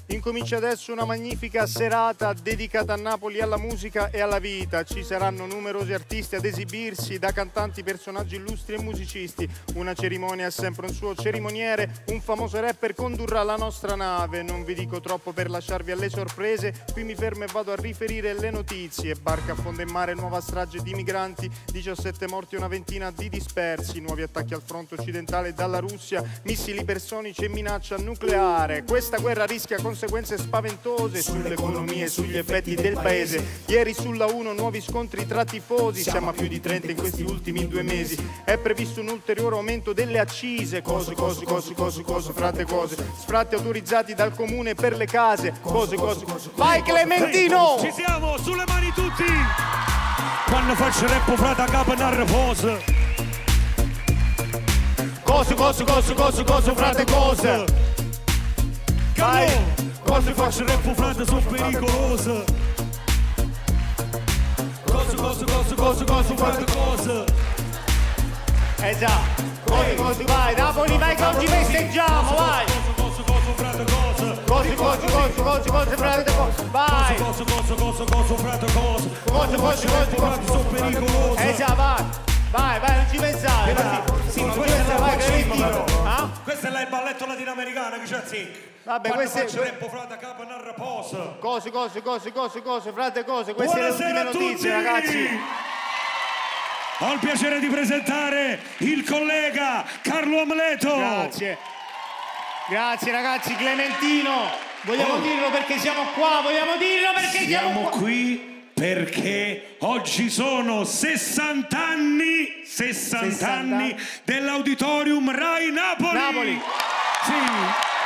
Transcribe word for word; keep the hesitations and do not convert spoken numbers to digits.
Incomincia adesso una magnifica serata dedicata a Napoli, alla musica e alla vita. Ci saranno numerosi artisti ad esibirsi, da cantanti, personaggi illustri e musicisti. Una cerimonia ha sempre un suo cerimoniere, un famoso rapper condurrà la nostra nave. Non vi dico troppo per lasciarvi alle sorprese, qui mi fermo e vado a riferire le notizie. Barca affonda in mare, nuova strage di migranti, diciassette morti e una ventina di dispersi. Nuovi attacchi al fronte occidentale dalla Russia, missili ipersonici e minaccia nucleare. Questa guerra rischia conseguenze spaventose sull'economia e sugli effetti del paese. Ieri sulla uno nuovi scontri tra tifosi, siamo a più di trenta in questi ultimi due mesi. È previsto un ulteriore aumento delle accise. Cose, cose, cose, cose, cose, frate, cose. Sfratti autorizzati dal comune per le case. Cose, cose, cose. Vai Clementino! Ci siamo, sulle mani tutti! Quando faccio rap frate a capo e pose. Cose, cose, cose, cose, cose, frate, cose. Vai! Quando faccio rap frate sono pericolose. Cose, cose, cose, cose, cose, frate, cose. Eh già, cose, cose, vai, Napoli, vai che oggi festeggiamo, vai! Cose, cose, frate, cose. Cose, cose, cose, cose, cose, frate, cose, vai! Cose, cose, cose, cose, frate, cose. Cose, cose, cose, cose, sono pericolose. Eh già, vai! Vai, vai, non ci pensare, vai! Sì, ma questa vai, Clementino! Ah? Questa è la balletto latinoamericana che c'è sì. Vabbè, quando queste... faccio rap frate a capo e pose. Cose, cose, cose, cose, cose, frate, cose, queste Buonasera sono le ultime notizie, ragazzi! Ho il piacere di presentare il collega Carlo Amleto. Grazie. Grazie ragazzi, Clementino. Vogliamo oh. dirlo perché siamo qua, vogliamo dirlo perché siamo, siamo qua. qui perché oggi sono sessanta anni, sessanta, sessanta anni dell'Auditorium Rai Napoli. Napoli. Sì.